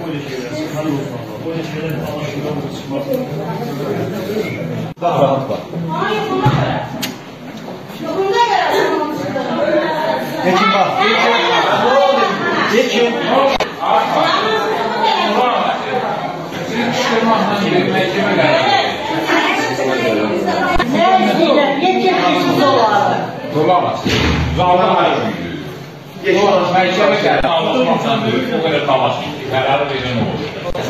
Daha rahat bak. Geçin bak. Geçin. Dolamaz. Zaldan məhkəmə gəldi. Anlatmaqdan deyil, o qədər tamaş etdi. Qərarı verən olur.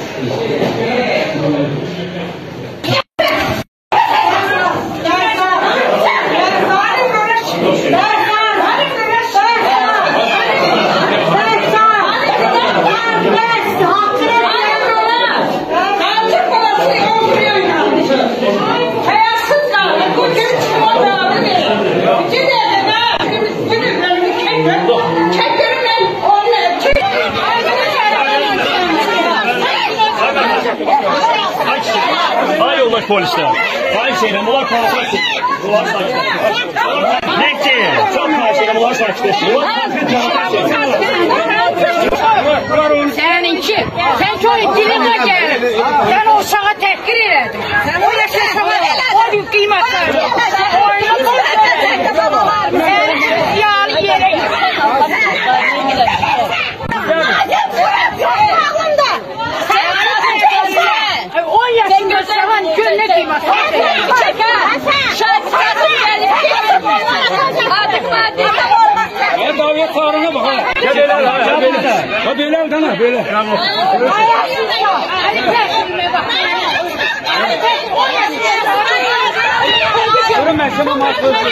Hay yoldaş polisler. Hay şeyden bunlar konuşuyor. Bunlar saçma. Nekçe. Çok karşıyla bunlar saçma. Seninki. Sen çok dilinle geldin. Sen o uşağa təhqir elədin. O yaşaşağa o bir qiymətlər. Oyunu yani yere gitsin. O yaşında sen gün ne kıymet? Davet çağrına bak. Böyle dana böyle. Durun məhkəmə mahkəməsi.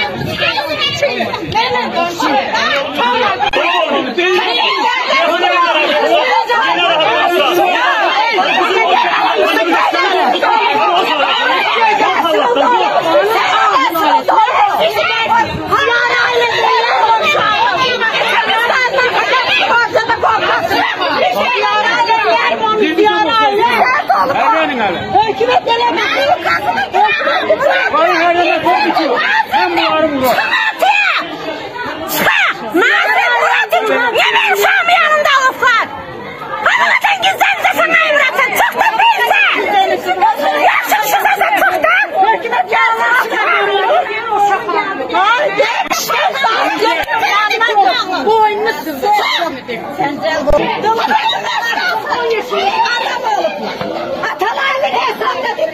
Hükümet elemesi. Bana her yerine korkutuyor. Hem bunları bulur. Yemin Şam yanında olsun. Anlatın gizlerinize sana emretin. Çıktın bilse. Yaşıksız esen çıktın. Hükümet yanına çıkarıyor. Bu oyunlusun. Sen gel bu. Atalarını hesapladın.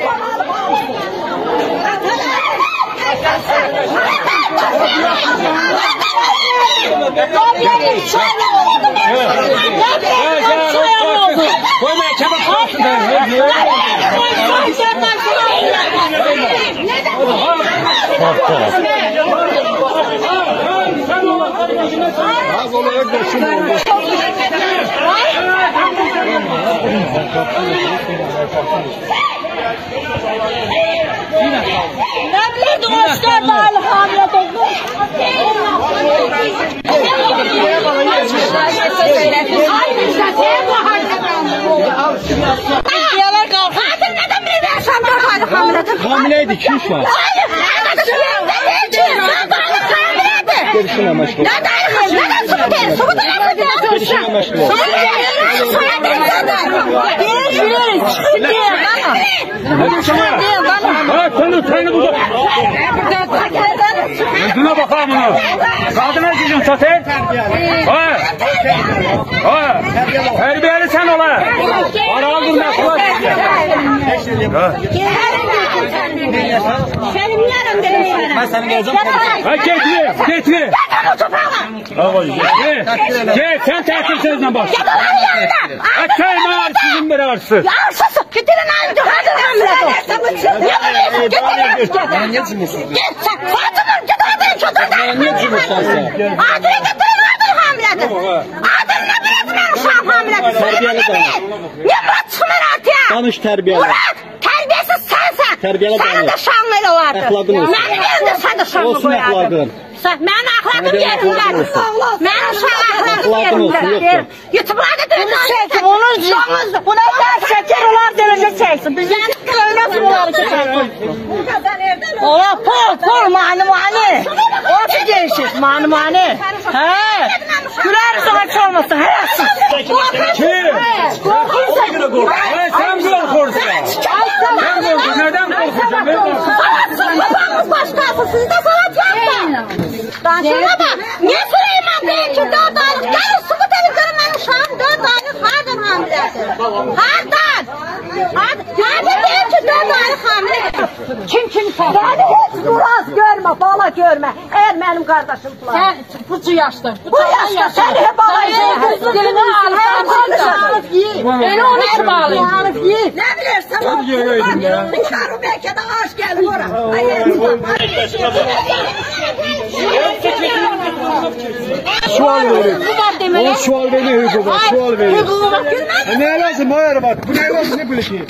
Ne biliyordun hoşlar bağlı hamile doldu? Kadın neden biri ben şamdan bağlı hamiledir? Hamileydi, 2-3 var. Hayır, sen bağlı hamiledir. Görüşün amaçlı. Neden su değil? Su değil. Görüşün amaçlı. Hadi sana. Ha, seni burada. Yüzüne bakalım bunu. Kadına gücün satayım. Ha. Ha. Terbiyeli sen ola. Arağı durma. Senin yarım dedim. Ben sana geleceğim. Ha, getri. Gel, sen tertip sözüne bak. Açayım ağır sizin bir ağırsız. Ağırsız. Getirin aynı kadın hamile. Bana niye cümlesin? Git sen. Fatımın getirin çocuğundan. Niye cümlesin sen? Adını getirin kadın hamiledir. Adını ne bilirsin ben uşağım hamiledir. Terbiyeli danış. Ne Murat çıkmır artıya? Danış terbiyeli. Murat terbiyesiz sensen. Terbiyeli danış. Senin de şanlı vardı. Əxlaqın olsun. Benim evimde sen de şanlı Olsun əxlaqın. Benim ahlakım yerimdedir. Benim şu ahlakım yerimdedir. YouTube'larda dönüyorsun. Buna ders çeker olar derece çeksin. Bizim köyüne bunları çekersin. Ola pol mani. O ki değişir mani. He. Güler sana çalmasın. Hayasın. Kim? Korkunsa korkuyorsun? Sen korkuyorsun. Sen korkuyorsun. Neden korkuyorsun? Babamız başkası, siz de sana cevap. Danışana bak. Niye Süleyman değil ki 4 aylık? Gelin subut edin görün benim uşağım 4 aylık hardan hamiledir. Hardan. Hardan değil ki 4 aylık hamiledir. Kim sen? Beni hiç Muraz görme, bala görme. Eğer benim kardeşim falan. Sen bu yaşta. Bu yaşta seni hep alayım. Dilini alıp yiyin. Öyle onu hep bağlayın. Ne bilirsin o? Uçarım belki de aç geldim oraya. Sual verin. O sual verin hüquqa, sual verin. Ne lazım hayır bak, bu ne lazım ne bileyim.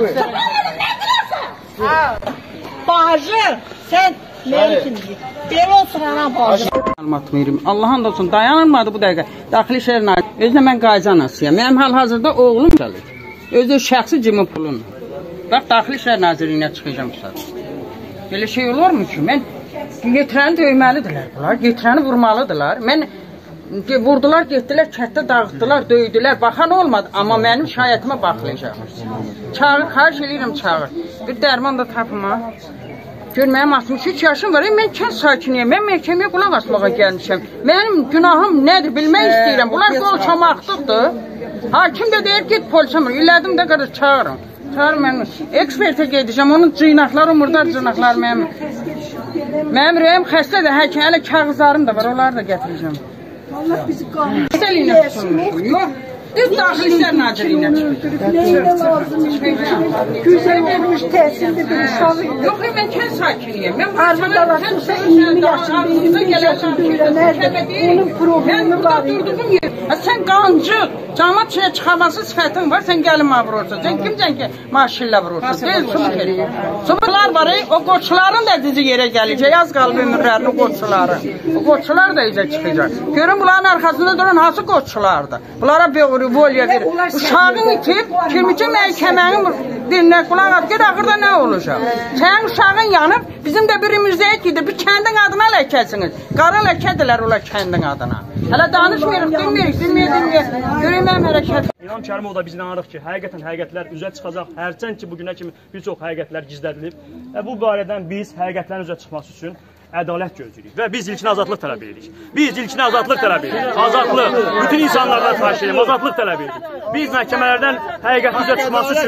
Bağcı, sen benim kimsin? Benim olsun anam bağcı. Məlumat verim. Allah'ın da olsun dayanılmadı bu dəqiqə. Daxili İşlər Nazirliyi. Özlə mən qayca anasıyam. Mənim hal-hazırda oğlum gəlir. Özü şəxsi cimə pulun. Bax Daxili İşlər Nazirliyinə çıxacağım ustad. Belə şey olurmu ki? Mən getirəni döyməlidirlər bunlar. Getirəni vurmalıdırlar. Mən vurdular, getdilər, kətdə dağıtdılar, döydülər. Baxan olmadı. Amma mənim şikayətimə baxılacaqmış. Çağır, xahiş edirəm çağır. Bir dərman da tapma. Gör, mənim 63 yaşım var, mən kənd sakiniyəm, mən məhkəməyə qulaq asmağa gəlmişəm. Mənim günahım nədir, bilmək istəyirəm. Bunlar qol çamaqdıqdır. Hakim də deyir, get polisə mır. İlədim də qədər çağırın. Çağırın mənim. Ekspertə gedəcəm, onun cıynaqları, murdar cıynaqları mənim. Mənim rəyim xəstədir, hələ kağızlarım da var, onları da gətirəcəm. Allah bizi qanun. Xəstəliyinə tutulmuşum, yox. Düz Daxili İşlər Nazirliyinə çıxır. Neyine lazım? Güzel olmuş, təsirli bir uşağı. Yox, mən kənd sakiniyəm. Arvada bakırsa 20 yaşında, 25 yaşında öyrənərdir. Onun problemi var. Sən qancı, cəmat şeyə çıxaması sifətin var, sən gəlin mənə vurursun. Sən kimsən ki, maşillə vurursun? Deyil, subut eləyir. Subutlar var, o qoçların da dizi yerə gələcək. Az qalıb ömürlərini qoçuları. O qoçular da izə çıxacaq. Görün, bunların arxasında duran hansı qoçulardır? Bunlara volya verir. Uşağın itib, kimcə məhkəmənin dilinə qulaq at, gör, axırda nə olacaq? Sənin uşağın yanıb, bizim də birimizdə gidir, bir kəndin adına ləkəsiniz. Qara ləkədirlər ola kəndin adına. Hələ danışmırıq, dinməyək. Görək mənim hərəkət. İlham Kərimov da biz inanırıq ki, həqiqətlər üzə çıxacaq. Hərçənd ki, bugünə kimi bir çox həqiqətlər gizlədilib. Bu barədən biz həqiqətlərin üzə çıxması üçün ədalət gözləyirik və biz ilkin azadlıq tələb edirik. Biz ilkin azadlıq tələb edirik. Azadlıq, bütün insanlardan xahiş edirəm, azadlıq tələb edirik. Biz məhkəmələrdən həqiqətin üzə çıxması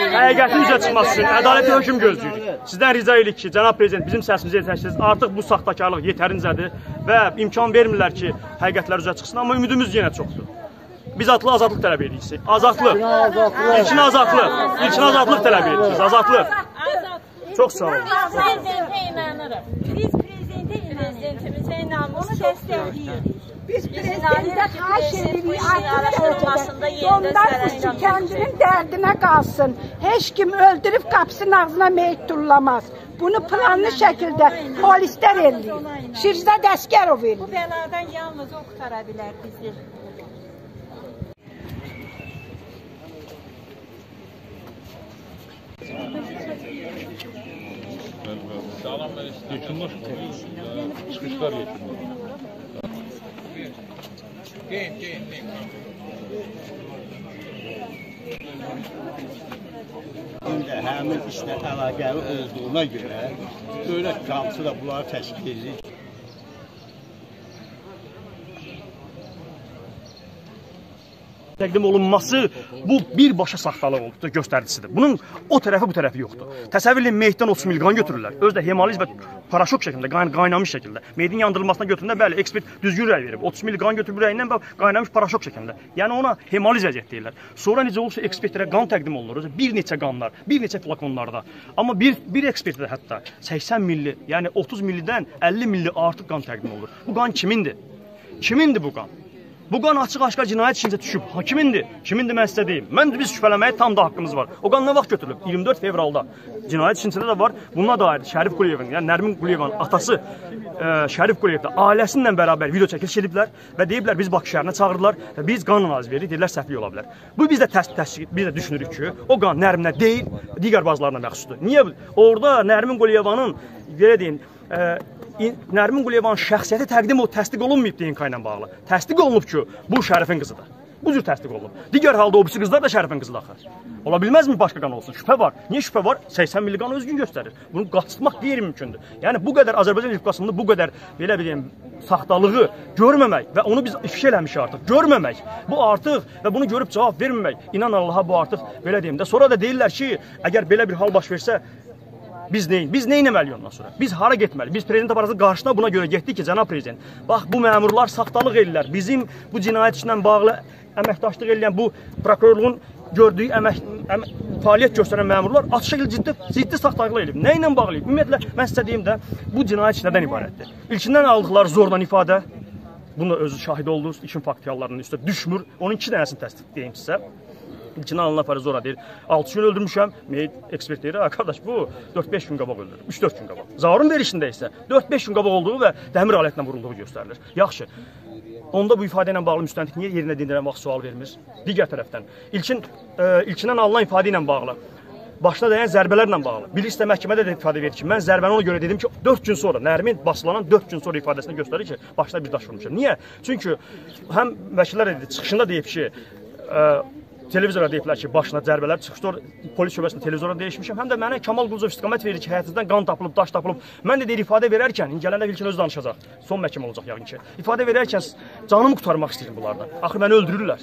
üçün, ədalətli hökm gözləyirik. Sizdən rica edirik ki, cənab prezident, bizim səsimizi yetərsiniz. Artıq bu saxtakarlıq yetərincədir və imkan vermirlər ki, həqiqətlər üzə çıxsın, amma ümidimiz yenə çoxdur. Biz azadlıq tələb edirik. Azadlıq, ilkin azadlıq tələb edirik. Azadlıq. Çox sağ olun. Biz prezidentimizə inanmırıq, onu dəstəkləyirik. Biz prezidentə xahiş edirik, ondan kendinin dərdinə qalsın. Heç kim öldürüb qapısının ağzına meyit turlamaz. Bunu planlı şəkildə polislər eləyir. Şirzad Əskərov eləyir. Bu bəladan yalnız o qutara bilər bizi. Sağlam yekunlar çıkışlar yekunlar. Həmin işlə əlaqəli olduğuna görə dövlət kamçı da bunları təşkil edir. Təqdim olunması bu birbaşa saxtalıq olduqda göstəricisidir. Bunun o tərəfi bu tərəfi yoxdur. Təsəvvür edin, meyitdən 30 mil qan götürürlər. Özü də hemoliz və paraşok şəklində, qaynamış şəkildə. Meyitin yandırılmasına götüründə bəli, ekspert düzgün rəy verib. 30 mil qan götürüb rəyindən qaynamış paraşok şəklində. Yəni ona hemoliz vəziyyət deyirlər. Sonra necə olursa ekspertlərə qan təqdim olunur. Bir neçə qanlar, bir neçə flakonlarda. Amma bir ekspertdə hətta 80 milli, yəni 30 millidən 50 milli artıq qan təqdim olunur. Bu qan kimindir? Kimindir bu qan? Bu qan açıq-aşkar cinayət işincə düşüb. Kimindir? Kimindir mən sizə deyim. Biz şübhələməyə tam da haqqımız var. O qan nə vaxt götürülüb? 24 fevralda. Cinayət işincində də var. Bununla dair Şərif Quliyevin, yəni Nərmin Quliyevanın atası Şərif Quliyev də ailəsinlə bərabər video çəkiliş ediblər və deyiblər biz Bakı şəhərinə çağırdılar və biz qan analizi veririk, deyirlər səhvlik ola bilər. Bu biz də düşünürük ki, o qan Nərminə deyil, digər bazılarına məxsusdur. Niyə? Orada Nərmin Quliyevanın, belə deyin, Nərmin Quliyevanın şəxsiyyəti təsdiq olunmayıb DNK ilə bağlı. Təsdiq olunub ki, bu Şərifin qızıdır. Bu cür təsdiq olunub. Digər halda o birisi qızlar da Şərifin qızıdır axı. Ola bilməzmi başqa qan olsun? Şübhə var. Niyə şübhə var? 80 milli qan özgün göstərir. Bunu qaçırtmaq qeyri-mümkündür. Yəni bu qədər Azərbaycan Respublikasında bu qədər belə deyim saxtalığı görməmək və onu biz ifşa eləmişik artıq. Görməmək. Bu artıq və bunu görüb cavab verməmək. İnan Allaha bu artıq belə deyim də. Sonra da deyirlər ki, əgər belə bir hal baş versə biz nə etməliyik ondan sonra? Biz hara getməli? Biz prezident aparatının qarşısına buna görə getdik ki, cənab prezident, bax bu məmurlar saxtalıq edirlər. Bizim bu cinayət işlə bağlı əməkdaşlıq edən bu prokurorluğun gördüyü fəaliyyət göstərən məmurlar açıq şəkildə ciddi saxtalıq edib. Nə ilə bağlayıb? Ümumiyyətlə mən sizə deyim də, bu cinayət işi nədən ibarətdir? İlkindən aldıqları zordan ifadə, bunu özü şahid oldunuz, işin faktiyalarının üstə düşmür. Onun 2 dənəsini təsdiq deyim sizə. İlkindən alınan fərz zora deyir, 6 gün öldürmüşəm, ekspert deyir, qardaş bu 4-5 gün qabaq öldürür, 3-4 gün qabaq. Zaurun verişində isə 4-5 gün qabaq olduğu və dəmir alətlə vurulduğu göstərilir. Yaxşı, onda bu ifadə ilə bağlı müstəntiq niyə yerinə dindirən vaxt sual vermir? Digər tərəfdən, ilkindən alınan ifadə ilə bağlı, başına dəyən zərbələrlə bağlı. Bilirsiniz də məhkəmədə də ifadə verir ki, mən zərbəni ona görə dedim ki, 4 gün sonra, Nərmin basılanan 4 gün sonra ifadəsini göstərir ki, başına bir daş vurmuşam. Niyə? Çünki həm vəkillər dedi, çıxışında deyib ki, televizora deyiblər ki, başına zərbələr çıxışdı, polis şöbəsində televizora dəyişmişəm. Həm də mənə Kamal Quluzov istiqamət verir ki, həyatınızdan qan tapılıb, daş tapılıb. Mən də deyir, ifadə verərkən, gələnə ilkin özü danışacaq. Son məhkəmə olacaq yəqin ki. İfadə verərkən canımı qurtarmaq istəyirəm bunlardan. Axı məni öldürürlər.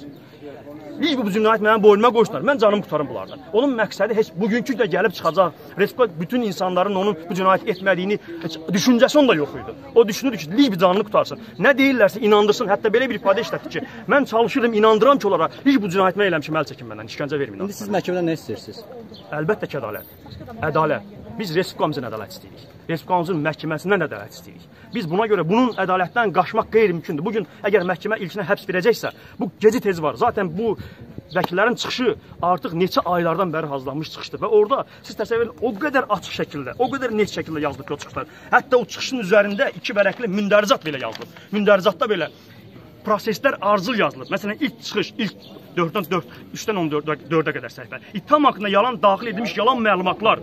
Heç bu cinayət mənim boynuma qoysunlar. Mən canımı qurtarım bunlardan. Onun məqsədi heç bugünkü də gəlib çıxacaq. Respublika bütün insanların onun bu cinayət etmədiyini heç düşüncəsi onda yox idi. O düşünür ki, bir canını qurtarsın. Nə deyirlərsə inandırsın. Hətta belə bir ifadə işlətdi ki, mən çalışırım, inandıram ki, onlara heç bu cinayət mən eləmişəm, əl çəkin məndən, işgəncə verməyin. İndi siz məhkəmədən nə istəyirsiniz? Əlbəttə ki, ədalət. Ədalət. Biz Respublikamızın ədalət istəyirik. Respublikamızın məhkəməsindən ədalət istəyirik. Biz buna görə bunun ədalətdən qaçmaq qeyri-mümkündür. Bugün əgər məhkəmə ilkinə həbs verəcəksə, bu gecə tezi var. Zaten bu vəkillərin çıxışı artıq neçə aylardan bəri hazırlanmış çıxışdır və orada siz təsəvvür edin, o qədər açıq şəkildə, o qədər net şəkildə yazılıb ki, o çıxışlar. Hətta o çıxışın üzərində 2 vərəqli mündərizat belə yazılıb. Mündərizatda belə proseslər arzul yazılıb. Məsələn, ilk çıxış, ilk 4-dən 4, 3-dən 14-ə qədər səhifə. İttiham haqqında yalan daxil edilmiş yalan məlumatlar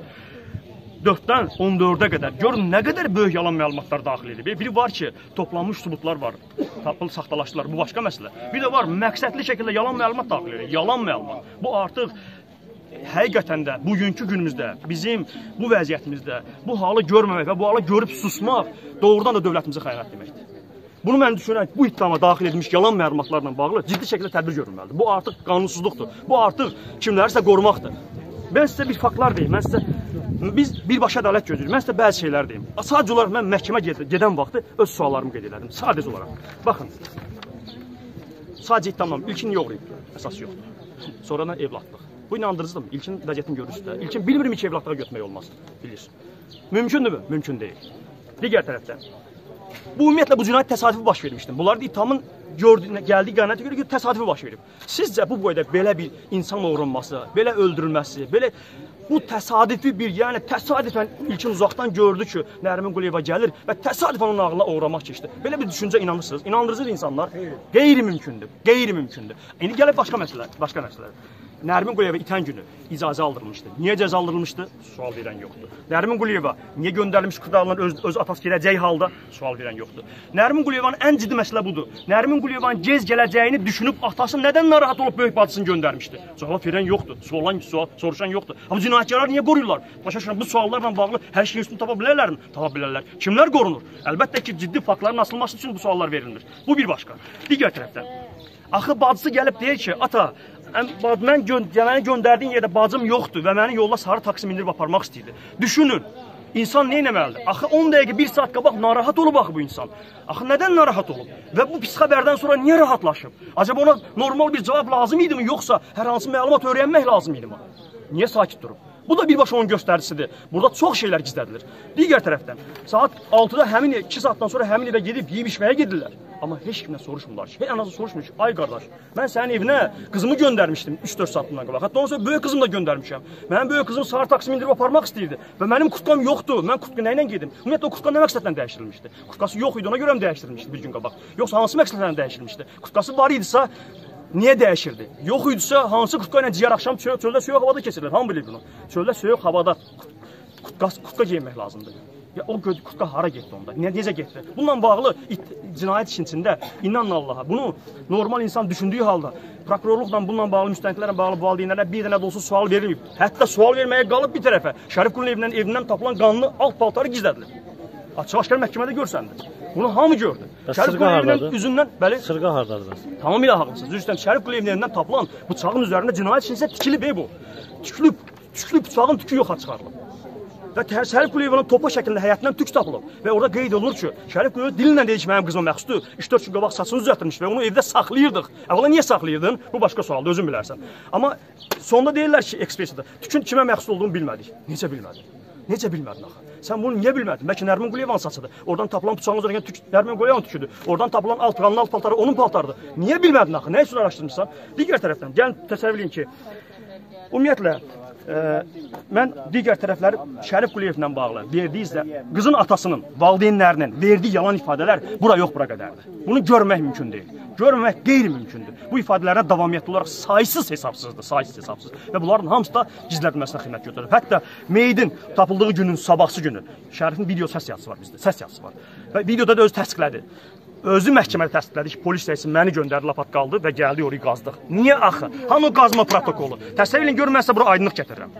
4-dən 14-ə qədər. Görün, nə qədər böyük yalan məlumatlar daxil edib. Biri var ki, toplanmış sübutlar var, tapılı saxtalaşdılar, bu başqa məsələ. Bir də var, məqsədli şəkildə yalan məlumat daxil edir. Yalan məlumat. Bu artıq həqiqətən də bugünkü günümüzdə, bizim bu vəziyyətimizdə bu halı görməmək və bu halı görüb susmaq doğrudan da dövlətimizə xəyanət deməkdir. Bunu mən düşünürəm ki, bu ittihama daxil edilmiş yalan məlumatlarla bağlı ciddi şəkildə tədbir görülməlidir. Bu artıq qanunsuzluqdur. Bu artıq kimlərisə qorumaqdır. Mən sizə bir faktlar deyim. Biz birbaşa ədalət gözləyirik. Mən sizə bəzi şeylər deyim. Sadəcə olaraq mən məhkəmə gedən vaxtı öz suallarımı qeyd elədim. Sadəcə olaraq. Baxın. Sadəcə ittihamlam. İlkin yoxlayıb. Əsas yoxdur. Sonradan evladlıq. Bu inandırıcıdır. İlkin vəziyyətini görürsünüz də. İlkin bilmirim ki, evladlığa götürmək olmaz. Bilirsiniz. Mümkündürmü? Mümkün deyil. Digər tərəfdən. Bu ümumiyyətlə bu cinayət təsadüfi baş vermişdir. Bunlar da ittihamın gəldiyi qənaətə görə ki, təsadüfi baş verib. Sizcə bu boyda belə bir insan uğranması, belə öldürülməsi, belə bu təsadüfi bir, yəni təsadüfən ilkin uzaqdan gördü ki, Nərmin Quliyeva gəlir və təsadüfən onun ağlına uğramaq keçdi. Belə bir düşüncə inanırsınız? İnandırıcı insanlar qeyri-mümkündür. Qeyri-mümkündür. İndi gəlib başqa məsələ. Nərmin Quliyeva itən günü icazə aldırılmışdı. Niyə cəza aldırılmışdı? Sual verən yoxdur. Nərmin Quliyeva niyə göndərilmiş Xudalının öz atası gələcəyi halda? Sual verən yoxdur. Nərmin Quliyevanın ən ciddi məsələ budur. Nərmin Quliyevanın gec gələcəyini düşünüb atası nədən narahat olub böyük bacısını göndərmişdi? Cavab verən yoxdur. Soruşan yoxdur. Amma cinayətçilər niyə qoruyurlar? Başa düşürəm, bu suallarla bağlı hər şeyin üstünü tapa bilərlərmi? Tapa bilərlər. Kimlər qorunur? Əlbəttə ki, ciddi faktların asılması üçün bu suallar verilir. Bu bir başqa. Digər tərəfdən, axı bacısı gəlib deyir ki, ata, məni göndərdiyin yerdə bacım yoxdur və məni yolla sarı taksi mindirib aparmaq istəyirdi. Düşünün, insan nə etməlidir? Axı 10 dəqiqə, 1 saat qabaq narahat olub axı bu insan. Axı nədən narahat olub? Və bu pis xəbərdən sonra niyə rahatlaşıb? Acaba ona normal bir cavab lazım idi mi, yoxsa hər hansı məlumat öyrənmək lazım idi mi? Niyə sakit durub? Bu da birbaşa onun göstəricisidir. Burada çox şeylər gizlədilir. Digər tərəfdən, saat 6-da 2 saatdan sonra həmin evə gedib yeyib içməyə gedirlər. Amma heç kimdən soruşmurlar ki, heç anası soruşmur ki, ay qardaş, mən sənin evinə qızımı göndərmişdim 3-4 saat bundan qabaq. Hətta ondan sonra böyük qızımı da göndərmişəm. Mənim böyük qızım sarı taksi mindirib aparmaq istəyirdi və mənim kutqam yoxdur. Mən kutqa nə ilə gedim? Ümumiyyətlə o kutqa nə məqsədlə dəyişdirilmişdi? Kutqası yox idi, ona görə mi dəyişdirilmişdi bir gün qabaq? Yoxsa hansı məqsədlə dəyişdirilmişdi? Kutqası var idisə niyə dəyişirdi? Yox idisə hansı kutqa ilə ciyər axşam çöldə soyuq havada keçirilir? Hamı bilir bunu. Çöldə soyuq havada kutqa geyinmək lazımdır. Ya o kutqa hara getdi onda? Necə getdi? Bununla bağlı cinayət işin içində inanın Allaha, bunu normal insan düşündüyü halda prokurorluqla bununla bağlı, müstəntilərlə bağlı valideynlərə bir dənə də olsa sual verilməyib. Hətta sual verməyə qalıb bir tərəfə. Şərif Quliyevin evindən tapılan qanlı alt paltarı gizlədilib. Açıq-aşkar məhkəmədə görsəndi. Bunu hamı gördü. Şərif Quliyevin üzündən, bəli, Sırğa hardadır? tamamilə haqlısınız. Üzrdən Şərif Quliyevin evindən tapılan bıçağın üzərində cinayət işinsə tikilib bu. Tükülüb bıçağın tükü yoxa çıxarılıb. Və Şərif Quliyevin topa şəklində həyatından tük tapılıb. Və orada qeyd olunur ki, Şərif Quliyev dilinlə deyir ki, mənim qızıma məxsusdur. 3-4 gün qabaq saçını düzəltdirmiş və onu evdə saxlayırdıq. Əvvəla niyə saxlayırdın? Bu başqa sualdır, özün bilərsən. Amma sonda deyirlər ki, ekspresiyada, tükün kimə məxsus olduğunu bilmədik. Necə bilmədik? Necə bilmədin axı? Sən bunu niyə bilmədin? Bəlkə Nərmin Quliyevin saçıdır. Oradan tapılan bıçağın üzərində tük Nərmin Quliyevin tüküdür. Oradan tapılan qanlı alt paltarı onun paltarıdır. Niyə bilmədin axı? Nə üçün araşdırmısan? Digər tərəfdən, gəlin təsəvvür edin ki, ümumiyyətlə, mən digər tərəfləri Şərif Quliyevlə bağlı verdiyi qızın atasının, valideynlərinin verdiyi yalan ifadələr bura yox, bura qədərdir. Bunu görmək mümkün deyil. Görmək qeyri-mümkündür. Bu ifadələrə davamiyyətli olaraq saysız hesabsızdır, saysız hesabsız. Və bunların hamısı da gizlədilməsinə xidmət götürür. Hətta meydin tapıldığı günün sabahsı günü Şərifin video səs yazısı var bizdə, səs yazısı var. Və videoda da özü təsdiqlədi. Özü məhkəmədə təsdiqlədi ki, polis rəisi məni göndərdi, lapat qaldı və gəldi orayı qazdıq. Niyə axı? Hanı qazma protokolu? Təsəvvür edin, görün, mən sizə bura aydınlıq gətirirəm.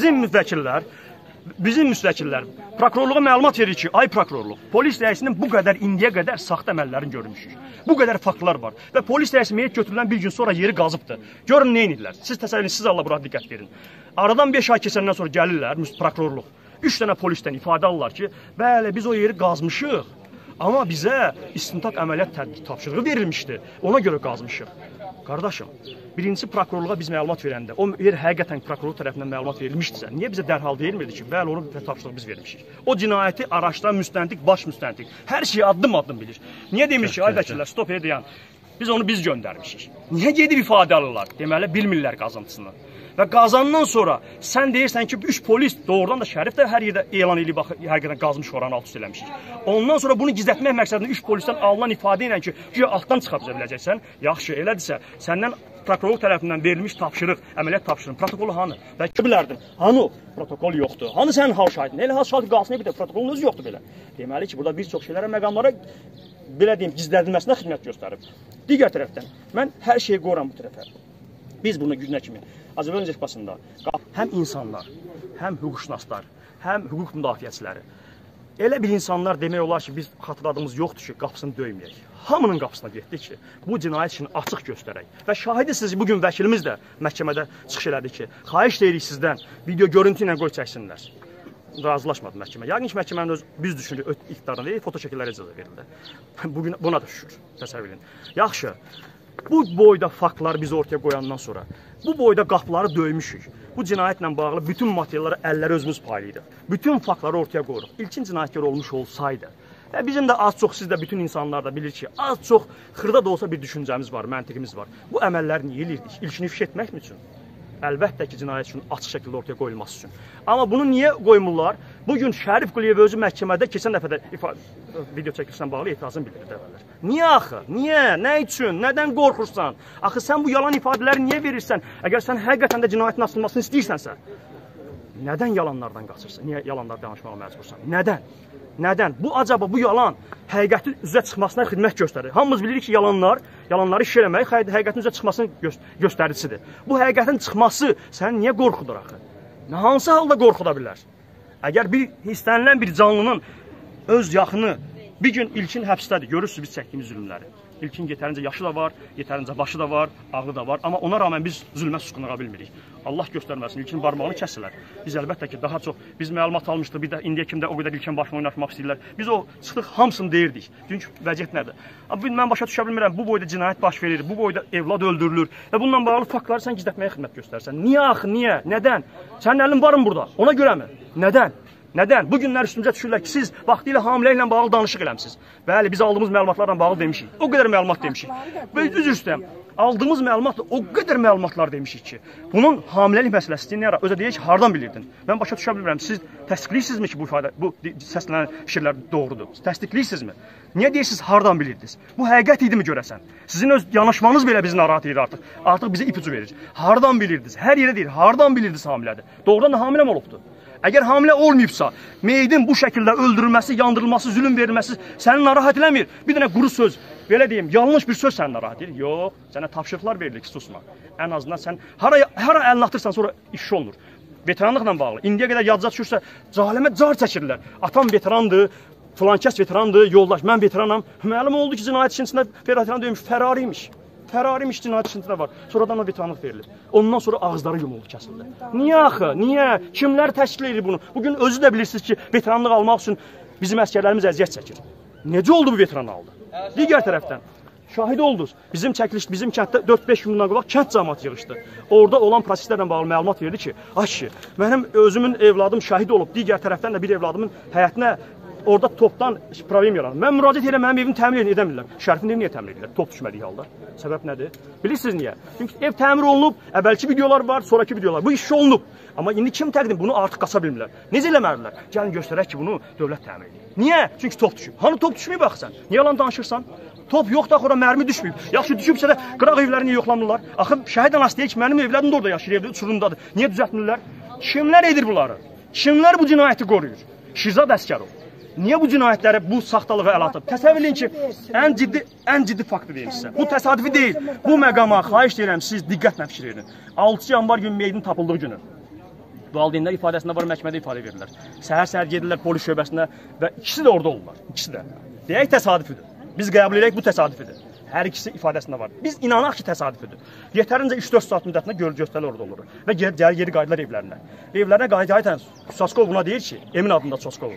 Bizim müvəkkillər prokurorluğa məlumat verir ki, ay prokurorluq, polis rəisinin bu qədər indiyə qədər saxta əməllərini görmüşük. Bu qədər faktlar var və polis rəisi meyit götürülən bir gün sonra yeri qazıbdır. Görün, nə edirlər? Siz təsəvvür edin, siz Allah bura diqqət verin. Aradan 5 ay keçəndən sonra gəlirlər prokurorluq. 3 dənə polisdən ifadə alırlar ki, bəli, biz o yeri qazmışıq. Amma bizə istintaq əməliyyat tapşırığı verilmişdi. Ona görə qazmışıq. Qardaşım, birinci prokurorluğa biz məlumat verəndə, o yer həqiqətən prokurorluq tərəfindən məlumat verilmişdirsə, niyə bizə dərhal verilmirdi ki, bəli, onu tapşırığı biz vermişik? O cinayəti araşdıran müstəntiq, baş müstəntiq, hər şeyi addım-addım bilir. Niyə demir ki, ay vəkillər, stop edən, biz onu biz göndərmişik. Niyə gedib ifadə alırlar? Deməli, bilmirlər qazıntısını. Və qazandan sonra sən deyirsən ki, 3 polis, doğrudan da Şərif də hər yerdə elan edib, həqiqətən qazmış oranı alt üst eləmişik. Ondan sonra bunu gizlətmək məqsədində 3 polisdən alınan ifadə ilə ki, altdan çıxartacaq biləcəksən, yaxşı, elədirsə, səndən prokurorluq tərəfindən verilmiş tapşırıq, əməliyyat tapşırıq, protokolu hanı? Bəlkə bilərdin, hanı protokol yoxdur, hanı sənin hal şahidin, elə hal şahid qalsın, bir də protokolun özü yoxdur belə. Deməli ki, burada bir çox şeylərə, məqamlara, belə deyim, gizlədilməsinə xidmət göstərib. Digər tərəfdən, mən hər şeyi qoyuram bu tərəfə. Biz bunu gücünə kimi Azərbaycan Respublikasında həm insanlar, həm hüquqşünaslar, həm hüquq müdafiəçiləri, elə bir insanlar demək olar ki, biz xatırladığımız yoxdur ki, qapısını döyməyək. Hamının qapısına getdik ki, bu cinayət işini açıq göstərək. Və şahidisiniz, bugün vəkilimiz də məhkəmədə çıxış elədi ki, xahiş deyirik sizdən, video görüntü ilə qoy çəksinlər. Razılaşmadı məhkəmə. Yəqin ki, məhkəmənin öz biz düşündük, iqtidarına deyil, foto şəkillərə icazə verildi. Bugün buna da şükür, təsəvvür edin. Yaxşı. Bu boyda faktları biz ortaya qoyandan sonra, bu boyda qapıları döymüşük. Bu cinayətlə bağlı bütün materialları əlləri özümüz paylayırıq. Bütün faktları ortaya qoyuruq. İlkin cinayətkar olmuş olsaydı, bizim də az-çox, siz də bütün insanlar da bilir ki, az-çox xırda da olsa bir düşüncəmiz var, məntiqimiz var. Bu əməlləri niyə eləyirdik? İlkini ifşa etmək üçün? Əlbəttə ki, cinayət üçün açıq şəkildə ortaya qoyulması üçün. Amma bunu niyə qoymurlar? Bugün Şərif Quliyev özü məhkəmədə keçən dəfədə video çəkilişlə bağlı etirazını bildirdi əvvəllər. Niyə axı? Niyə? Nə üçün? Nədən qorxursan? Axı sən bu yalan ifadələri niyə verirsən? Əgər sən həqiqətən də cinayətin açılmasını istəyirsənsə, nədən yalanlardan qaçırsan? Niyə yalanlar danışmağa məcbursan? Nədən? Nədən? Bu acaba bu yalan həqiqətin üzə çıxmasına xidmət göstərir. Hamımız bilirik ki, yalanları iş eləmək həqiqətin üzə çıxmasının göstəricisidir. Bu həqiqətin çıxması səni niyə qorxudur axı? Hansı halda qorxuda bilər? Əgər istənilən bir canlının öz yaxını bir gün ilkin həbsdədir, görürsünüz biz çəkdiyimiz zülmləri. İlkin yetərincə yaşı da var, yetərincə başı da var, ağlı da var. Amma ona rağmen biz zülmə susqunluğa bilmirik. Allah göstərməsin, ilkin barmağını kəsirlər. Biz əlbəttə ki, daha çox, biz məlumat almışdıq, bir də indiyə kimdə o qədər ilkin başına oynaşmaq istəyirlər. Biz o çıxdıq, hamısını deyirdik. Çünki vəziyyət nədir? Mən başa düşə bilmirəm, bu boyda cinayət baş verir, bu boyda evlad öldürülür və bununla bağlı faktları sən gizlətməyə xidmət göstərsən. Niyə axı, niyə, nədən? Sənin əlin varın burada, ona görəmi? Nədən? Nədən? Bu günlər üstümüzə düşürlər ki, siz vaxtilə hamilə ilə bağlı danışıq eləmişsiniz. Bəli, biz aldığımız məlumatlarla bağlı demişik. O qədər məlumat demişik. Və üzr istəyirəm, aldığımız məlumatla o qədər məlumatlar demişik ki, bunun hamiləlik məsələsi dinləyərək özə deyək ki, hardan bilirdin? Mən başa düşə bilmirəm, siz təsdiqləyirsinizmi ki, bu səslənən fikirlər doğrudur? Təsdiqləyirsinizmi? Niyə deyirsiniz, hardan bilirdiniz? Bu həqiqət idimi görəsən? Sizin öz yanaşmanız belə bizi narahat edir artıq. Artıq bizə ipucu verir. Hardan bilirdiniz? Hər yerə deyir, hardan bilirdiniz hamilədir? Doğrudan da hamiləm olubdur. Əgər hamilə olmayıbsa, meydin bu şəkildə öldürülməsi, yandırılması, zülüm verilməsi səni narahat eləmir. Bir dənə quru söz, belə deyim, yanlış bir söz səni narahat edir. Yox, sənə tapşırıqlar verilir ki, susma. Ən azından sən hara əlini atırsan sonra iş olunur. Veteranlıqla bağlı. İndiyə qədər yadca düşürsə, cahiləmə car çəkirlər. Atam veterandır, filankəs veterandır, yoldaş, mən veteranam. Məlum oldu ki, cinayət işinçində veteran demiş, Ferrari'ymiş. Ferrari'miş cinayət işinçində var. Sonradan o veteranlıq verilir. Ondan sonra ağızları yumuldu, kəsildi. Niyə axı? Niyə? Kimlər təşkil edir bunu? Bugün özü də bilirsiniz ki, veteranlıq almaq üçün bizim əskərlərimiz əziyyət çəkir. Necə oldu bu veteranı aldı? Digər tərəfdən şahid oldunuz. Bizim çəkiliş, bizim kənddə 4-5 gün bundan qabaq kənd cəmaatı yığışdı. Orada olan proseslərlə bağlı məlumat verdi ki, aşı, mənim özümün evladım şahid olub, digər tərəfdən də bir evladımın həyətinə orada topdan problem yaranır. Mən müraciət edirəm, mənim evimi təmin edəmirlər. Şərifin evini niyə təmin edirlər? Top düşmədiyi halda. Səbəb nədir? Bilirsiniz niyə? Çünki ev təmir olunub, əvvəlki videolar var, sonraki videolar. Bu iş olunub. Amma indi kim təqdim bunu artıq qaça bilmirlər. Necə eləməlidirlər? Gəlin göstərək ki, bunu dövlət təmin edir. Niyə? Çünki top düşüb. Hani top düşməyib axı sən? Niyə yalan danışırsan? Top yox da ora mərmi düşməyib. Yaxşı düşübsə də qıraq evlərini yoxlamırlar. Axı şəhid anası deyir ki, mənim evlərim də orada yaşayır, evdə uçurumdadır. Niyə düzəltmirlər? Kimlər edir bunları? Kimlər bu cinayəti qoruyur? Şirzad Əsgərov. Niyə bu cinayətləri, bu saxtalığı əl atıb? Təsəvvür edin ki, ən ciddi faktı deyim sizə. Bu təsadüfi deyil. Bu məqama xahiş edirəm, siz diqqətlə fikir edin. 6 yanvar günü meyidin tapıldığı günü. Valideynlər ifadəsində var, məhkəmədə ifadə verirlər. Səhər-səhər gedirlər polis şöbəsinə və ikisi də orada olurlar. İkisi də. Deyək təsadüfüdür. Biz qəbul edək bu təsadüfüdür. Hər ikisi ifadəsində var. Biz inanaq ki, təsadüfüdür. Yetərincə 3-4 saat müddətində göstərilir orada olur. Və geri qayıdırlar evlərinə. Evlərinə qayıdan Çaskov buna deyir ki, Emin adında Çaskov.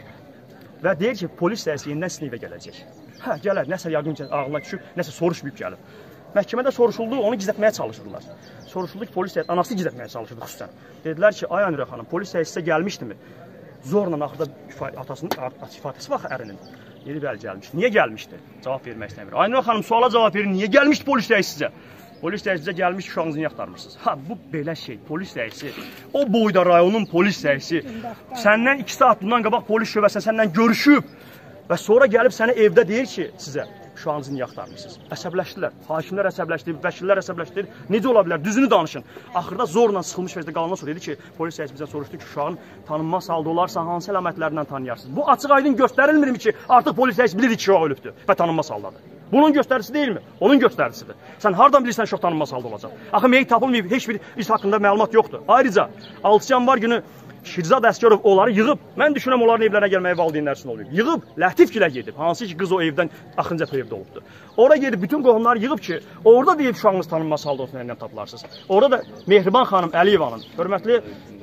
Və deyir ki, polis rəisi yenidən sinifə gələcək. Hə, gələr, nəsə yaqın ağlına düşüb, nəsə soruşmayıb gəlib. Məhkəmədə soruşuldu, onu gizlətməyə çalışırlar. Soruşuldu ki, polis rəisi, anası gizlətməyə çalışırdı xüsusən. Dedilər ki, ay Anürə xanım, polis rəisi sizə gəlmişdimi? Zorla axırda atasının ifadəsi var ərinin. Dedi, bəli, gəlmişdi. Niyə gəlmişdi? Cavab vermək istəmir. Aynur xanım, suala cavab verin, niyə gəlmişdi polis rəisi sizə? Polis rəisi sizə gəlmiş, uşağınızı niyə axtarmırsınız? Ha, bu belə şey, polis rəisi, o boyda rayonun polis rəisi, səndən 2 saat bundan qabaq polis şöbəsində səndən görüşüb və sonra gəlib sənə evdə deyir ki, sizə, uşağınızı niyə axtarmırsınız? Əsəbləşdilər, hakimlər əsəbləşdir, vəkillər əsəbləşdir, necə ola bilər, düzünü danışın. Axırda zorla sıxılmış vəziyyətdə qalandan sonra dedi ki, polis rəisi bizə soruşdu ki, uşağın tanınmaz halda olarsa hansı əlamətlərindən tanıyarsınız? Bu açıq aydın göstərilmirmi ki, artıq polis rəisi bilir ki, uşaq ölübdür və tanınmaz haldadır. Bunun göstəricisi deyilmi? Onun göstəricisidir. Sən hardan bilirsən uşaq tanınmaz halda olacaq? Axı meyit tapılmayıb, heç bir iş haqqında məlumat yoxdur. Ayrıca 6 yanvar günü Şirzad Əsgərov onları yığıb, mən düşünürəm onların evlərinə gəlməyə valideynlər üçün oluyub. Yığıb, Lətifgilə gedib, hansı ki qız o evdən axırıncı evdə olubdur. Ora gedib, bütün qohumları yığıb ki, orada deyib uşağınız tanınmaz halda olsun, əlindən tapılarsınız. Orada da Mehriban xanım Əliyevanın, hörmətli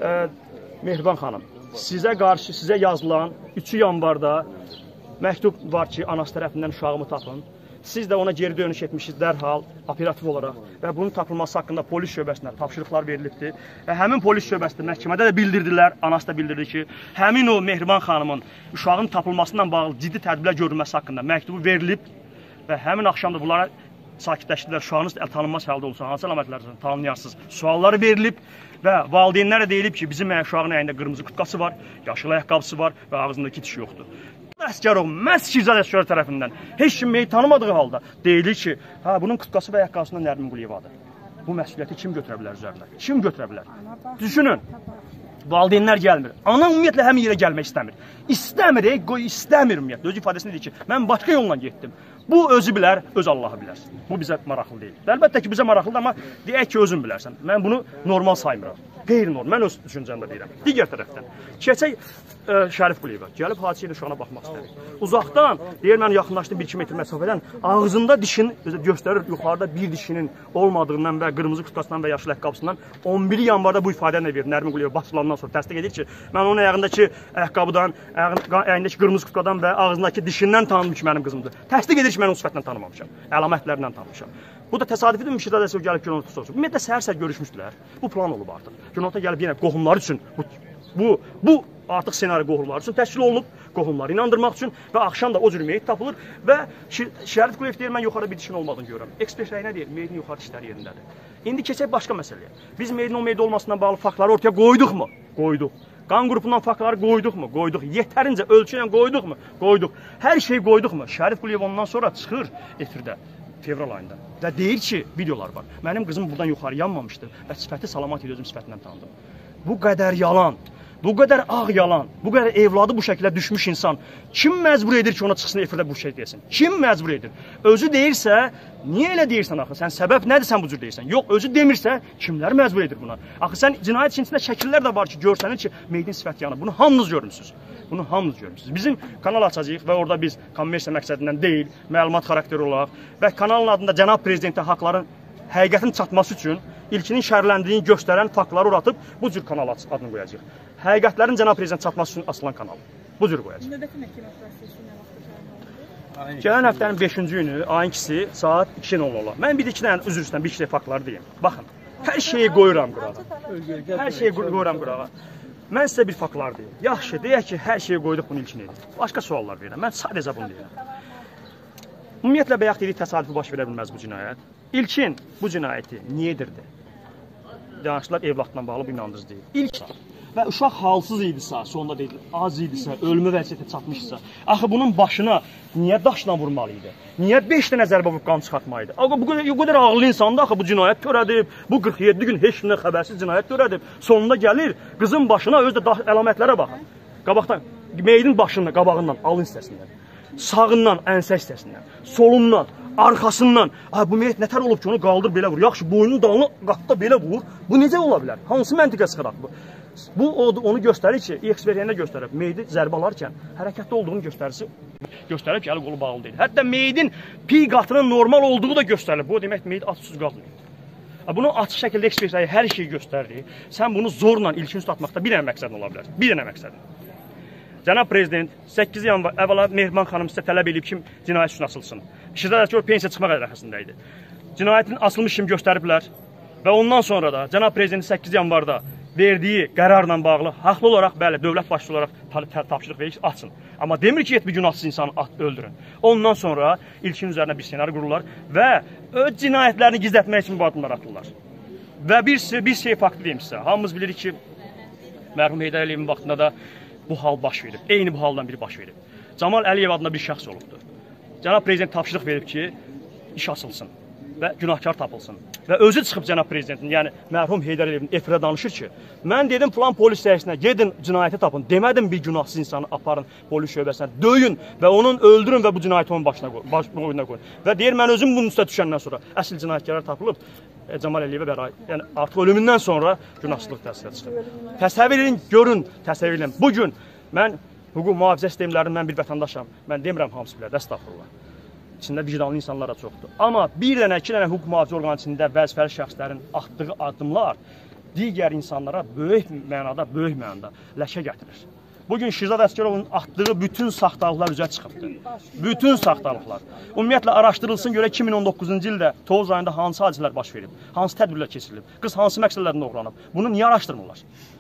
Mehriban xanım, sizə qarşı, sizə yazılan 3 yanvarda məktub var ki, anası tərəfindən uşağımı tapın. Siz də ona geri dönüş etmişsiniz dərhal, operativ olaraq və bunun tapılması haqqında polis şöbəsinə tapşırıqlar verilibdir. Və həmin polis şöbəsində məhkəmədə də bildirdilər, anası da bildirdi ki, həmin o Mehriban xanımın uşağın tapılmasından bağlı ciddi tədbirlər görülməsi haqqında məktubu verilib və həmin axşam da bunlara sakitləşdilər, uşağınız tanınmaz halda olsa, hansı əlamətlərdən tanıyarsınız, sualları verilib və valideynlərə deyilib ki, bizim uşağın əyində qırmızı kutkası var, yaşıl ayaqqabısı var və ağzındakı dişi yoxdur. Əsgərov, məhz Şirzad Əsgərov tərəfindən heç kim meyit tanımadığı halda deyilir ki, hə, bunun kutkası və ayaqqabısından Nərmin Quliyevadır. Bu məsuliyyəti kim götürə bilər üzərinə? Kim götürə bilər? Düşünün, valideynlər gəlmir. Ana ümumiyyətlə həmin yerə gəlmək istəmir. İstəmir, istəmir ümumiyyətlə. Öz ifadəsində deyir ki, mən başqa yolla getdim. Bu özü bilər, öz Allahı bilər. Bu bizə maraqlı deyil. Əlbəttə ki, bizə maraqlıdır, amma deyək ki, özün bilərsən. Mən bunu normal saymıram. Qeyri-normal, mən öz düşüncəmdə deyirəm. Digər tərəfdən, keçək Şərif Quliyeva gəlib hadisə ilə uşağına baxmaq istədik. Uzaqdan, deyir, mən yaxınlaşdım 1-2 metr məsafədən, ağzında dişin, göstərir yuxarıda bir dişinin olmadığından və qırmızı kutkasından və yaşlı ayaqqabısından 11 yanvarda bu ifadəni verir. Nərmin Quliyeva başlanandan sonra təsdiq edir ki, mən onun ayağındakı ayaqqabıdan, əyindəki qırmızı kutkadan və ağzındakı dişindən tanınmış mənim qızımdır. Təsdiq edir ki, mən onun sifətindən tanımamışam, əlamətlərindən tanımışam. Bu da təsadüfidir, Şirzad Əsgərov gəlib Günorta soruşur. Ümumiyyətlə, səhər-səhər görüşmüşdülər. Bu plan olub artıq. Günorta gəlib yenə qohumlar üçün, bu artıq senari qohumlar üçün təşkil olunub, qohumları inandırmaq üçün və axşam da o cür meyit tapılır və Şərif Quliyev deyir, mən yuxarıda bir dişin olmadığını görürəm. Ekspert rəyi nə deyir? Meyidin yuxarı dişləri yerindədir. İndi keçək başqa məsələyə. Biz meyidin o meyid olmasından bağlı faktları ortaya qoyduqmu? Qoyduq. Qan qrupundan faktları qoyduqmu? Qoyduq. Yetərincə ölçü ilə qoyduqmu? Qoyduq. Hər şeyi qoyduqmu? Şərif Quliyev ondan sonra çıxır efirdə. Fevral ayında və deyir ki, videolar var. Mənim qızım buradan yuxarı yanmamışdı və sifəti salamat idi, özüm sifətindən tanıdım. Bu qədər yalan, Bu qədər ağ yalan, bu qədər evladı bu şəkildə düşmüş insan kim məcbur edir ki, ona çıxsın efirdə bu şey desin? Kim məcbur edir? Özü deyirsə, niyə elə deyirsən axı? Sən səbəb nədir sən bu cür deyirsən? Yox, özü demirsə, kimlər məcbur edir buna? Axı sən cinayət içində şəkillər də var ki, görsənir ki, meydin sifət yanı. Bunu hamınız görmüsünüz. Bunu hamınız görmüsünüz. Bizim kanal açacağıq və orada biz kommersiya məqsədindən deyil, məlumat xarakteri olaraq və kanalın adında cənab prezidentə haqların həqiqətin çatması üçün ilkinin şərləndiyini göstərən faktları uğratıb bu cür kanal adını qoyacaq. Həqiqətlərin cənab prezident çatması üçün açılan kanal. Bu cür qoyacaq. Növbəti məhkəmə prosesi nə vaxtda təyin olundu? Gələn həftənin 5-ci günü, ayın 2-si saat 2:00 olar. Mən bir iki dənə üzr istəyirəm, bir iki faktları deyim. Baxın, hər şeyi qoyuram qırağa. Hər şeyi qoyuram qırağa. Mən sizə bir faktlar deyim. Yaxşı, deyək ki, hər şeyi qoyduq bunu ilkin edir. Başqa suallar verirəm. Mən sadəcə bunu deyirəm. Ümumiyyətlə bayaq dedik, təsadüfi baş verə bilməz bu cinayət. İlkin bu cinayəti niyə edirdi? Danışıqlar evladla bağlı bir inandırıcı deyil. İlk və uşaq halsız idisə, sonunda deyil, az idisə, ölümə vəziyyətə çatmışsa, axı bunun başına niyə daşla vurmalı idi? Niyə 5 dənə zərbə vurub qan çıxartmaydı? Axı bu qədər ağıllı insandı axı bu cinayət törədib, bu 47 gün heç kimdən xəbərsiz cinayət törədib. Sonunda gəlir, qızın başına özdə əlamətlərə baxın. Qabaqdan, meydin başından, qabağından, alın hissəsindən, sağından, ənsə hissəsindən, solundan, arxasından, bu meyyət nətər olub ki, onu qaldır belə vur. Yaxşı, boynunun dalını qatda belə vur. Bu necə ola bilər? Hansı məntiqə çıxaraq bu? Bu onu göstərir ki, eksperiyində göstərib, meydi zərbə alarkən hərəkətdə olduğunu göstərib ki, əli qolu bağlı deyil. Hətta meydin pi qatının normal olduğu da göstərilib. Bu demək, meyd atsız qalmıyor. Bunu açıq şəkildə eksperiyaya hər şeyi göstərdi. Sən bunu zorla ilkin üstə atmaqda bir dənə məqsədin ola bilər. Bir dənə məqsədin. Cənab prezident 8 yanvar əvvəla Mehriban xanım sizə tələb edib ki, cinayət üçün asılsın. Şirədəki o pensiya çıxmaq ərəfəsində idi. Cinayətin asılmış kimi göstəriblər və ondan sonra da cənab prezident 8 yanvarda verdiyi qərarla bağlı haqlı olaraq, bəli, dövlət başçısı olaraq tapşırıq verir ki, açın. Amma demir ki, bir günahsız insanı öldürün. Ondan sonra ilkin üzərinə bir senari qururlar və öz cinayətlərini gizlətmək üçün bu adımlar atırlar. Və bir şey faktı deyim sizə. Hamımız bilirik ki, mərhum Heydər Əliyevin vaxtında da bu hal baş verib. Eyni bu haldan biri baş verib. Camal Əliyev adında bir şəxs olubdur. Cənab prezident tapşırıq verib ki, iş asılsın və günahkar tapılsın. Və özü çıxıb cənab prezidentin, yəni mərhum Heydər Əliyevin efirə danışır ki, mən dedim plan polis səhiyyə gedin cinayəti tapın. Demədim bir günahsız insanı aparın polis şöbəsinə, döyün və onun öldürün və bu cinayəti onun boynuna qoyun. Və deyir, mən özüm bunun üstə düşəndən sonra əsl cinayətkarlar tapılıb. Camal Əliyevə bəraət, yəni artıq ölümündən sonra günahsızlıq təsirə çıxıb. Təsəvvür edin, görün, təsəvvür edin. Bugün mən hüquq mühafizə sistemlərinin mən bir vətəndaşam. Mən demirəm hamısı bilər, əstəğfurullah. İçində vicdanlı insanlar da çoxdur. Amma bir dənə, iki dənə hüquq mühafizə orqanı içində vəzifəli şəxslərin atdığı addımlar digər insanlara böyük mənada ləkə gətirir. Bugün Şirzad Əsgərovun atdığı bütün saxtalıqlar üzə çıxıbdır. Bütün saxtalıqlar. Ümumiyyətlə araşdırılsın görə 2019-cu ildə Tovuz ayında hansı hadisələr baş verib, hansı tədbirlər keçirilib, qız hansı məqsədlərində oğlanıb. Bunu niyə araşdırmırlar?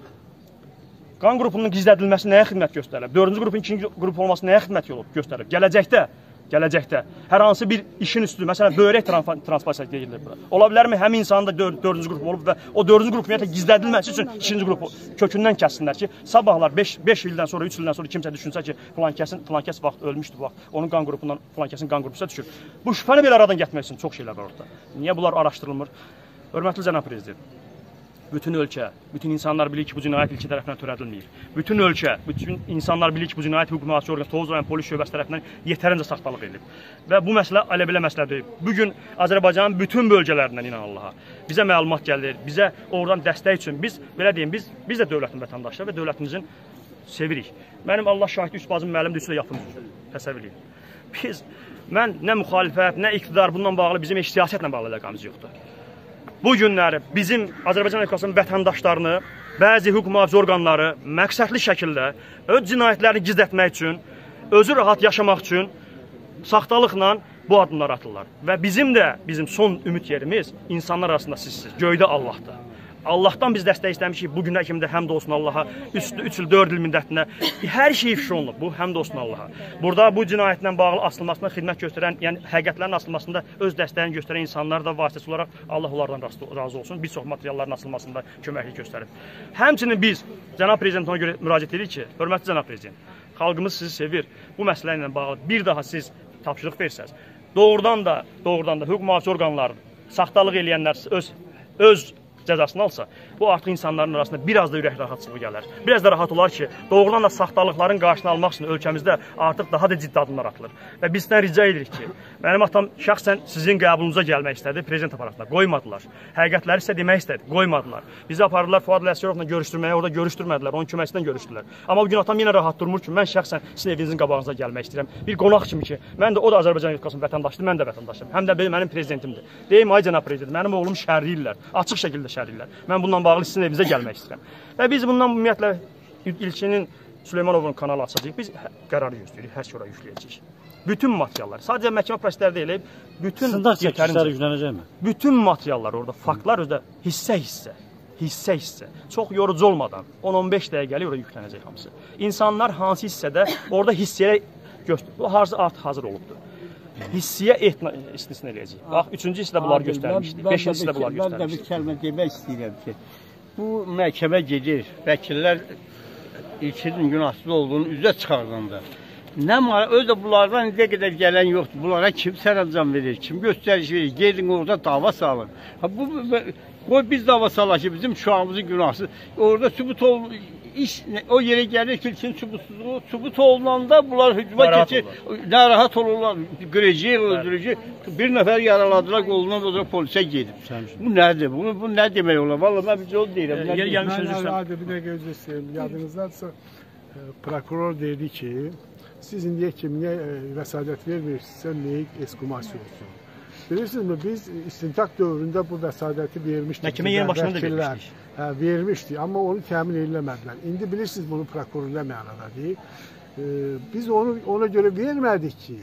Qan qrupunun gizlədilməsi nəyə xidmət göstərilib? 4-cü qrupun 2-ci qrup olması nəyə xidmət göstərilib? Gələcəkdə hər hansı bir işin üstü, məsələn, böyrək transplantasiya edilir bura. Ola bilərmi həmin insanın da 4-cü qrup olub və o 4-cü qrup ümumiyyətlə gizlədilməsi üçün 2-ci qrupu kökündən kəssinlər ki, sabahlar 5 ildən sonra, 3 ildən sonra kimsə düşünsə ki, filankəs vaxt ölmüşdü vaxt, onun qan qrupundan filankəsin qan qrupusa düşür. Bu şübhəni belə aradan getmək üçün çox şeylər var orada. Niyə bunlar araşdırılmır? Hörmətli cənab prezident, bütün ölkə, bütün insanlar bilir ki, bu cinayət ilki tərəfindən törədilməyib. Bütün ölkə, bütün insanlar bilir ki, bu cinayət hüquq mühafizə orqanı Tovuz rayon polis şöbəsi tərəfindən yetərincə saxtalıq edilib. Və bu məsələ elə-belə məsələ deyil. Bugün Azərbaycanın bütün bölgələrindən, inan Allaha, bizə məlumat gəlir, bizə oradan dəstək üçün, biz, belə deyim, biz də dövlətin vətəndaşları və dövlətimizin sevirik. Mənim Allah şahidi 3 bacım müəllimdir, 3 də yatımdır, təsəvvür edin. Mən nə müxalifət, nə iqtidar bununla bağlı, bizim heç siyasətlə bağlı əlaqəmiz yoxdur. Bu günləri bizim Azərbaycan Respublikasının vətəndaşlarını, bəzi hüquq mühafizə orqanları məqsədli şəkildə öz cinayətlərini gizlətmək üçün, özü rahat yaşamaq üçün saxtalıqla bu addımları atırlar. Və bizim son ümid yerimiz insanlar arasında sizsiz, göydə Allahdır. Allahdan biz dəstək istəmişik, bu günə kimi də həmd olsun Allaha, 3 il, 4 il müddətində hər şey ifşa olunub, bu həmd olsun Allaha. Burada bu cinayətlə bağlı asılmasına xidmət göstərən, yəni həqiqətlərin asılmasında öz dəstəyini göstərən insanlar da vasitəsi olaraq Allah onlardan razı olsun, bir çox materialların asılmasında köməklik göstərib. Həmçinin biz cənab prezident ona görə müraciət edirik ki, hörmətli cənab prezident, xalqımız sizi sevir, bu məsələ ilə bağlı bir daha siz tapşırıq versəz, doğrudan da hüquq mühafizə orqanları, saxtalıq eləyənlər öz cəzasını alsa, bu artıq insanların arasında biraz da ürək rahatçılığı gələr. Biraz da rahat olar ki, doğrudan da saxtalıqların qarşısını almaq üçün ölkəmizdə artıq daha da ciddi addımlar atılır. Və biz sizdən rica edirik ki, mənim atam şəxsən sizin qəbulunuza gəlmək istədi, prezident aparatına qoymadılar. Həqiqətləri isə demək istədi, qoymadılar. Bizi apardılar Fuad Ləsgərovla görüşdürməyə, orada görüşdürmədilər, onun köməkçisindən görüşdülər. Amma bugün atam yenə rahat durmur ki, mən şəxsən sizin evinizin qabağınıza gəlmək istəyirəm. Bir qonaq kimi ki, mən də o da Azərbaycan Respublikasının vətəndaşıdır, mən də vətəndaşım. Həm də mənim prezidentimdir. Deyim, ay cənab prezident, mənim oğlum şərliyirlər, açıq şəkildə şərliyirlər. Mən bununla bağlı sizin evinizə gəlmək istəyirəm. Və biz bundan ümumiyyətlə İlçinin Süleymanovun kanalı açacağıq. Biz qərarı gözləyirik, hər şey ora yükləyəcəyik. Bütün materiallar, sadəcə məhkəmə prosesləri deyil, bütün materiallar orada, faktlar özdə hissə, çox yorucu olmadan 10-15 dəqiqəlik oraya yüklənəcək hamısı. İnsanlar hansı hissədə, orada hissəyə artıq hazır olubdur. Hissiyə istisna eləyəcək. Bax, 3-cü hissədə bunlar göstərmişdi, 5-ci hissədə bunlar göstərmişdi. Mən də bir kəlmə demək istəyirəm ki, bu məhkəmə gedir, vəkillər ilçinin günahsız olduğunu üzə çıxardanda, özü də bunlardan indiyə qədər gələn yoxdur. Bunlara kim sərəncam verir, kim göstəriş verir, gedin orada dava salın. Qoy biz dava salaq ki, bizim uşağımızın günahsız. Orada sübut o yerə gəlir ki, sübut olunanda bunlar hücuma keçir, narahat olurlar, qırıcı, öldürücü. Bir nəfər yaraladılar, qolundan o zaman polisə gedib. Bu nədir? Bu nə demək olar? Valla mən bir yol deyirəm. Bir də göz istəyirəm. Yadınızdadsa, prokuror dedi ki, siz indiyə kimi niyə vəsadət vermirsinizsə, meyik eskumasiya olsun. Bilirsinizmi, biz istintaq dövründə bu vəsadəti vermişdik. Məhkəmə yeni başında da vermişdik. Vermişdik, amma onu təmin ediləmədilər. İndi bilirsiniz, bunu prokuror nə mənadadır. Biz ona görə vermədik ki,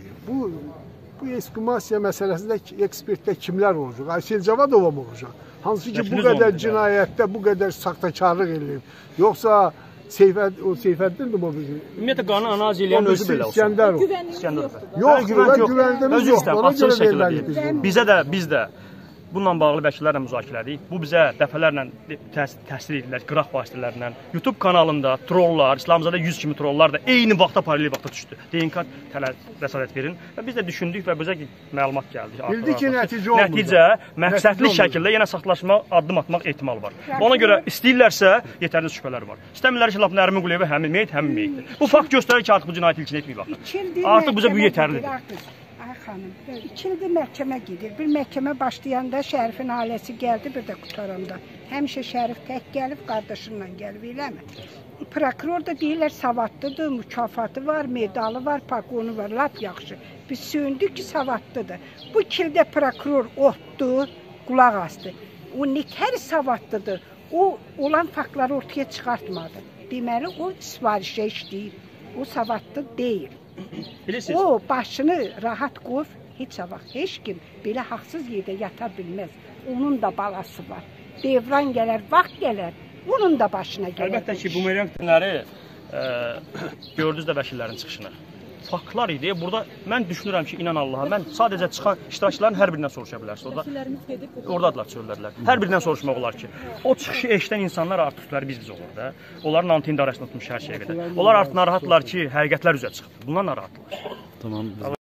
bu eskumasiya məsələsində ekspertdə kimlər olacaq? Aysel Cavadova mı olacaq? Hansı ki, bu qədər cinayətdə, bu qədər saxtakarlıq edilir. Yoxsa Seyfəddindir bu bizim. Ümumiyyətlə, qanun analiz eləyən özü belə olsun. İskəndərov. Yox, güvəndəmiz yoxdur. Ona görə verməliyik biz bunu. Biz də bununla bağlı vəkillərlə müzakirə edirik. Bu bizə dəfələrlə təsir edirlər, qıraq vasitələrlə. YouTube kanalında trollar, İslamzadə 100 kimi trollar da eyni vaxtda paralel vaxtda düşdü. DNK vəsadət verin. Və biz də düşündük və bizə məlumat gəldi. Bildik ki, nəticə olmur. Nəticə məqsədli şəkildə yenə saxtalaşma, addım atmaq ehtimal var. Ona görə istəyirlərsə, yetərli şübhələr var. İstəmirlər ki, Nərmin Quliyeva həmin meyitdir. Bu fakt göstərir ki, artıq bu cinayət ilkin etməyib baxın. Artıq bizə bu yetərlidir. Xanım, 2 ildir məhkəmə gedir. Bir məhkəmə başlayanda Şərifin ailəsi gəldi, bir də qutaranda. Həmişə Şərif tək gəlib, qardaşınla gəlib, eləmi? Prokuror da deyirlər, savadlıdır, mükafatı var, medalı var, paqonu var, lap yaxşı. Biz söyündük ki, savadlıdır. Bu 2 ildə prokuror otdu, qulaq astı. O nətər savadlıdır, o olan faktları ortaya çıxartmadı. Deməli, o sifarişə işləyir, o savadlı deyil. O başını rahat qoyub, heç kim belə haqsız yerdə yata bilməz. Onun da balası var. Devran gələr, vaxt gələr, onun da başına gələr. Əlbəttə ki, bu müəyyənləri gördünüz də vəkillərin çıxışını. Faktlar idi. Burada mən düşünürəm ki, inan Allaha, mən sadəcə çıxan iştirakçıların hər birindən soruşa bilərsiniz. Oradadılar, söylədilər. Hər birindən soruşmaq olar ki, o çıxışı eşidən insanlar artıqları biz olur da. Onların antin idarəsində tutmuş hər şeyə qədər. Onlar artıq narahatlar ki, həqiqətlər üzə çıxıb. Bundan narahatlar. Tamam.